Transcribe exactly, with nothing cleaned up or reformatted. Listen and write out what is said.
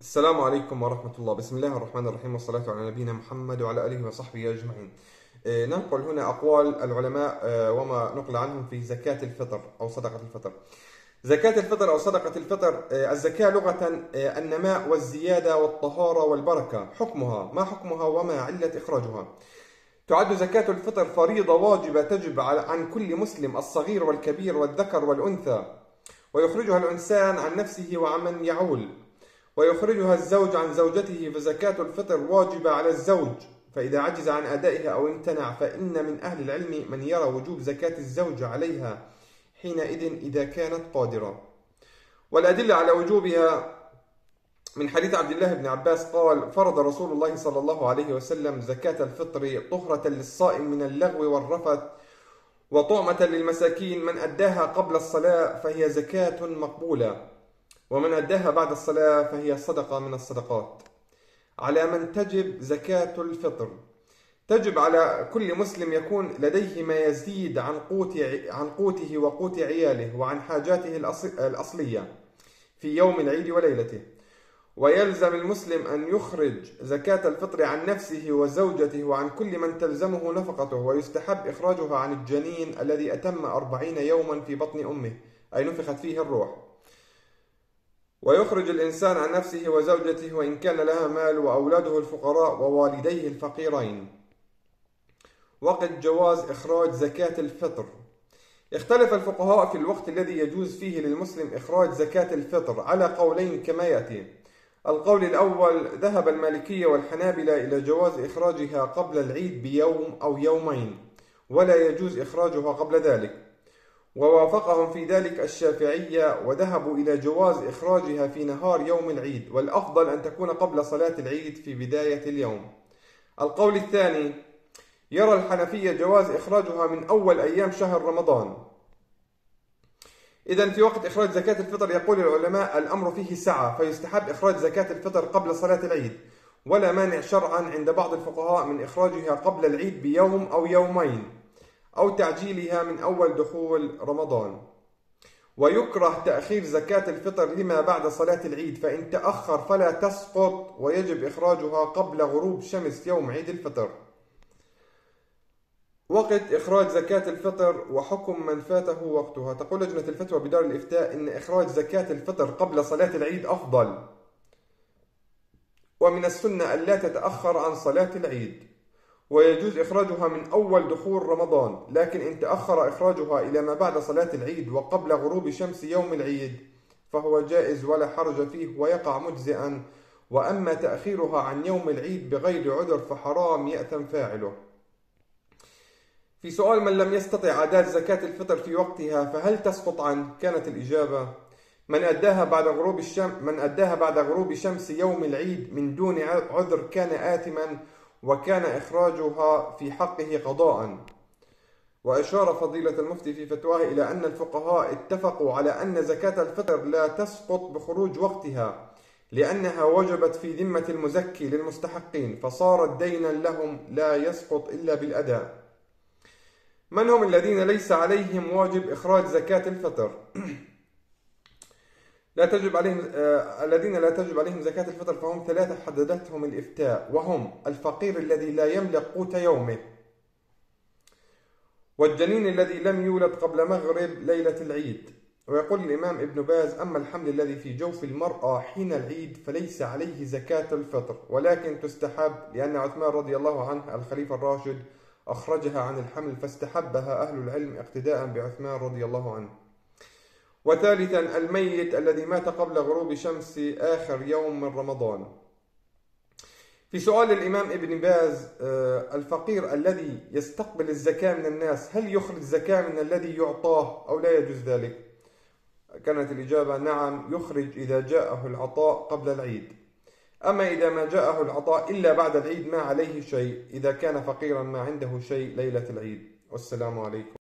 السلام عليكم ورحمة الله. بسم الله الرحمن الرحيم، والصلاة على نبينا محمد وعلى آله وصحبه أجمعين. آه، ننقل هنا أقوال العلماء آه، وما نقل عنهم في زكاة الفطر أو صدقة الفطر. زكاة الفطر أو صدقة الفطر، آه، الزكاة لغة آه، النماء والزيادة والطهارة والبركة. حكمها، ما حكمها وما علة إخراجها؟ تعد زكاة الفطر فريضة واجبة تجب على- عن كل مسلم، الصغير والكبير والذكر والأنثى، ويخرجها الإنسان عن نفسه وعمن يعول، ويخرجها الزوج عن زوجته. فزكاة الفطر واجبة على الزوج، فإذا عجز عن أدائها أو امتنع فإن من أهل العلم من يرى وجوب زكاة الزوج عليها حينئذ إذا كانت قادرة. والأدلة على وجوبها من حديث عبد الله بن عباس قال: فرض رسول الله صلى الله عليه وسلم زكاة الفطر طهرة للصائم من اللغو والرفث وطعمة للمساكين. من أداها قبل الصلاة فهي زكاة مقبولة، ومن أداها بعد الصلاة فهي صدقة من الصدقات. على من تجب زكاة الفطر؟ تجب على كل مسلم يكون لديه ما يزيد عن قوت عن قوته وقوت عياله وعن حاجاته الأصلية في يوم العيد وليلته. ويلزم المسلم أن يخرج زكاة الفطر عن نفسه وزوجته وعن كل من تلزمه نفقته. ويستحب إخراجها عن الجنين الذي أتم أربعين يوما في بطن أمه، أي نفخت فيه الروح. ويخرج الإنسان عن نفسه وزوجته وإن كان لها مال، وأولاده الفقراء ووالديه الفقيرين. وقت جواز إخراج زكاة الفطر. اختلف الفقهاء في الوقت الذي يجوز فيه للمسلم إخراج زكاة الفطر على قولين كما يأتي. القول الأول: ذهب المالكية والحنابلة إلى جواز إخراجها قبل العيد بيوم أو يومين، ولا يجوز إخراجها قبل ذلك. ووافقهم في ذلك الشافعية، وذهبوا إلى جواز إخراجها في نهار يوم العيد، والأفضل أن تكون قبل صلاة العيد في بداية اليوم. القول الثاني: يرى الحنفية جواز إخراجها من أول أيام شهر رمضان. إذن في وقت إخراج زكاة الفطر يقول العلماء الأمر فيه سعة، فيستحب إخراج زكاة الفطر قبل صلاة العيد، ولا مانع شرعا عند بعض الفقهاء من إخراجها قبل العيد بيوم أو يومين، أو تعجيلها من أول دخول رمضان. ويكره تأخير زكاة الفطر لما بعد صلاة العيد، فإن تأخر فلا تسقط، ويجب إخراجها قبل غروب شمس يوم عيد الفطر. وقت إخراج زكاة الفطر وحكم من فاته وقتها. تقول لجنة الفتوى بدار الإفتاء إن إخراج زكاة الفطر قبل صلاة العيد أفضل، ومن السنة ألا تتأخر عن صلاة العيد، ويجوز إخراجها من أول دخول رمضان. لكن إن تأخر إخراجها إلى ما بعد صلاة العيد وقبل غروب شمس يوم العيد فهو جائز ولا حرج فيه ويقع مجزئا. وأما تأخيرها عن يوم العيد بغير عذر فحرام يأثم فاعله. في سؤال: من لم يستطع أداء زكاة الفطر في وقتها فهل تسقط عنه؟ كانت الإجابة: من أداها بعد غروب الشمس من أداها بعد غروب شمس يوم العيد من دون عذر كان آثما، وكان إخراجها في حقه قضاء. وأشار فضيلة المفتي في فتواه إلى أن الفقهاء اتفقوا على أن زكاة الفطر لا تسقط بخروج وقتها، لأنها وجبت في ذمة المزكي للمستحقين، فصارت دينا لهم لا يسقط إلا بالأداء. من هم الذين ليس عليهم واجب إخراج زكاة الفطر؟ لا تجب عليهم آه الذين لا تجب عليهم زكاة الفطر فهم ثلاثة حددتهم الإفتاء، وهم: الفقير الذي لا يملك قوت يومه، والجنين الذي لم يولد قبل مغرب ليلة العيد. ويقول الإمام ابن باز: أما الحمل الذي في جوف المرأة حين العيد فليس عليه زكاة الفطر، ولكن تستحب، لأن عثمان رضي الله عنه الخليفة الراشد أخرجها عن الحمل فاستحبها أهل العلم اقتداء بعثمان رضي الله عنه. وثالثا: الميت الذي مات قبل غروب شمس آخر يوم من رمضان. في سؤال الإمام ابن باز: الفقير الذي يستقبل الزكاة من الناس هل يخرج زكاة من الذي يعطاه أو لا يجوز ذلك؟ كانت الإجابة: نعم، يخرج إذا جاءه العطاء قبل العيد. أما إذا ما جاءه العطاء إلا بعد العيد ما عليه شيء، إذا كان فقيرا ما عنده شيء ليلة العيد. والسلام عليكم.